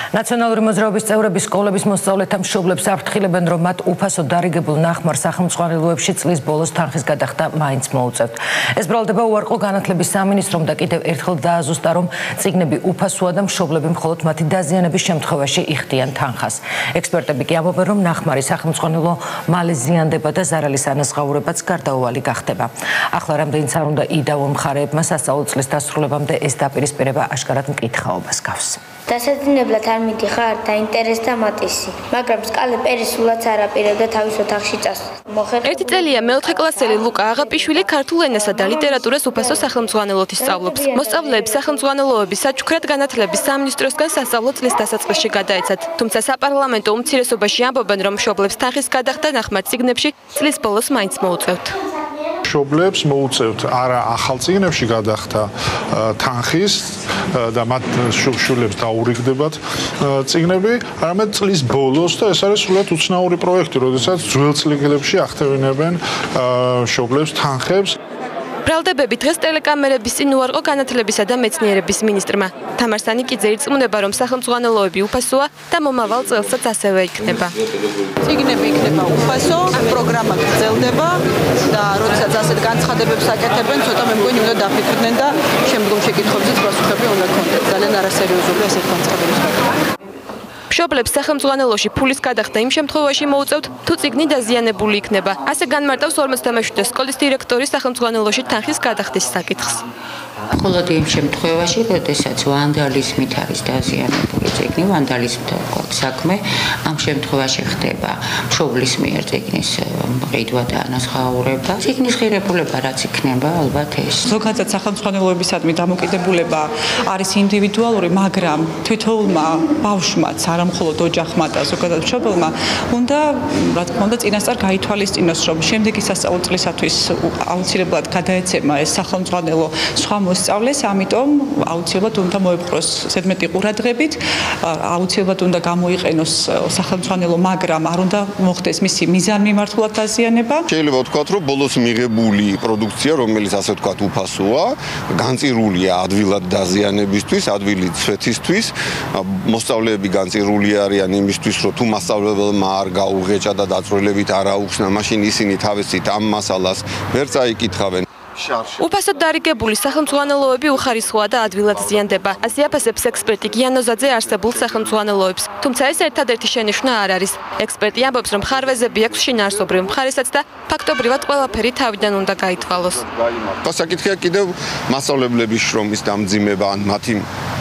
Ნაციონალური მოძრაობის წევრები სკოლების მოსწავლეთა მშობლებს აფრთხილებენ, რომ მათ უფასო დარიგებულ ნახმარ სახელმძღვანელოებში წლის ბოლოს თანხის გადახდა მაინც მოუწევთ. ეს ბრალდება უარყო განათლების სამინისტრომ და კიდევ ერთხელ დააზუსტა, რომ წიგნები უფასოა და მშობლები მხოლოდ მათი დაზიანების შემთხვევაში იხდიან თანხას. ექსპერტები კი ამბობენ, რომ ნახმარი სახელმძღვანელო მალე ზიანდება და ზარალის ანაზღაურებაც გარდაუვალი გახდება. ახლა რამდენიც არ უნდა იდავო მხარეებმა სასწავლო წლის დასრულებამდე ეს დაპირისპირება აშკარად მკითხაობას გავს. დასაძინებლად არ მიდიხარ დაინტერესდა მატისი, მაგრამ სკალე პერისულად არ აპირებდა თავის ოთახში წასვლა. ერთი წელია მეოთხე კლასელი ლუკა აღაპიშვილი ქართულ ენასა და ლიტერატურას უფასო სახელმძღვანელოთი სწავლობს. მოსწავლეებს სახელმძღვანელოების საჩუქრად განათლების სამინისტროსგან სასწავლო წლის დასაწყისში გადაეცათ. თუმცა საპარლამენტო უმცირესობაში ამბობენ, რომ მშობლებს თანხის გადახდა ნახმარ წიგნებში წლის ბოლოს მაინც მოუწევთ. მშობლებს მოუწევთ არა ახალ წიგნებში გადახდა თანხის და მათ შვილებს დაურიგდებათ წიგნები, არამედ წლის ბოლოს და ეს არის სულად უცნაური პროექტი, როდესაც ძველ წიგნებში ახდევინებენ მშობლებს თანხებს. ბრალდებები დღეს ტელეკამერების წინ უარყო განათლებისა და მეცნიერების მინისტრმა. თამარ სანიკიძე ირწმუნება, რომ სახელმძღვანელოები უფასოა და მომავალ წელსაც ასევე იქნება. წიგნები იქნება უფასო, პროგრამა გრძელდება და როდესაც ასეთ განცხადებებს აკეთებენ, ცოტა მე მგონი უნდა დაფიქრდნენ და შემდგომ შეკითხვებზეც პასუხები უნდა ქონდეთ. ძალიან არასერიოზულია ასეთ განცხადების გაკეთება. მშობლებს სახელმძღვანელოში ფულის გადახდა იმ შემთხვევაში მოუწევთ, თუ წიგნი დაზიანებული იქნება. ასე განმარტავს 57 სკოლის დირექტორი სახელმძღვანელოში თანხის გადახდის საკითხს. მხოლოდ იმ შემთხვევაში, როდესაც ვანდალიზმით არის დაზიანებული წიგნი, ვანდალიზმთან საქმე, ამ შემთხვევაში ხდება მშობლის მიერ წიგნის მყიდვა და ანაზღაურება. წიგნის ღირებულება რაც იქნება, ალბათ ეს. ზოგადად სახელმძღვანელოებისადმი დამოკიდებულება არის ინდივიდუალური, მაგრამ თითოეულმა ბავშვმაც, არა მხოლოდ ოჯახმა და ზოგადად მშობელმა, უნდა, რა თქმა უნდა, წინასწარ გაითვალისწინოს, რომ შემდეგი სასწავლო წლისათვის აუცილებლად გადაეცემა ეს სახელმძღვანელო სხვა მოსწავლეს, ამიტომ აუცილებლად უნდა მოეპყროს ზედმეტი ყურადღებით, აუცილებლად უნდა გამოიყენოს სახელმძღვანელო, მაგრამ არ უნდა მოხდეს მისი მიზანმიმართულად დაზიანება. შეიძლება ვთქვათ, რომ ბოლოს მიღებული პროდუქცია, რომელიც ასე ვთქვათ უფასოა, განწირულია ადვილად დაზიანებისთვის, ადვილი ცვეთისთვის, მოსწავლეები განწირული არიან იმისთვის, რომ თუ მასწავლებელმა არ გაუღეჭა და დაწვრილებით არ აუხსნა, მაშინ ისინი თავისით ამ მასალას ვერ წაიკითხავენ. უფასოდ დარიგებული სახელმძღვანელოები უხარისხოა და ადვილად ზიანდება. ასე აფასებს ექსპერტი გიანოზაძე არსებულ სახელმძღვანელოებს. თუმცა ეს ერთადერთი შენიშვნა არ არის. ექსპერტი ამბობს, რომ ხარვეზები აქვს შინაარსობრივ მხარესაც და ფაქტობრივად ყველაფერი თავიდან უნდა გაითვალოს. საკითხია კიდევ მასწავლებლების შრომის დამძიმება ან მათი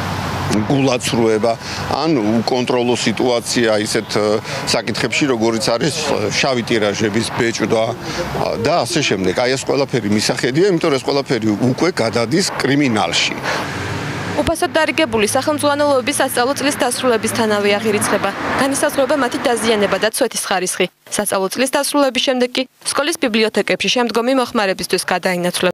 გულაცრუება ან უკონტროლო სიტუაცია ისეთ საკითხებში, როგორიც არის შავი ტირაჟების ბეჭდვა და ასე შემდეგ. აი ეს ყველაფერი მისახედია, იმიტომ რომ ეს ყველაფერი უკვე გადადის კრიმინალში. უფასოდ დარიგებული სახელმძღვანელოების სასწავლო წლის დასრულებისთანავე აღირიცხება. განისაზღვრება მათი დაზიანება და ცვეთის ხარისხი. სასწავლო წლის დასრულების შემდეგ კი სკოლის ბიბლიოთეკებში შემდგომი მოხმარებისთვის გადაინაცვლება.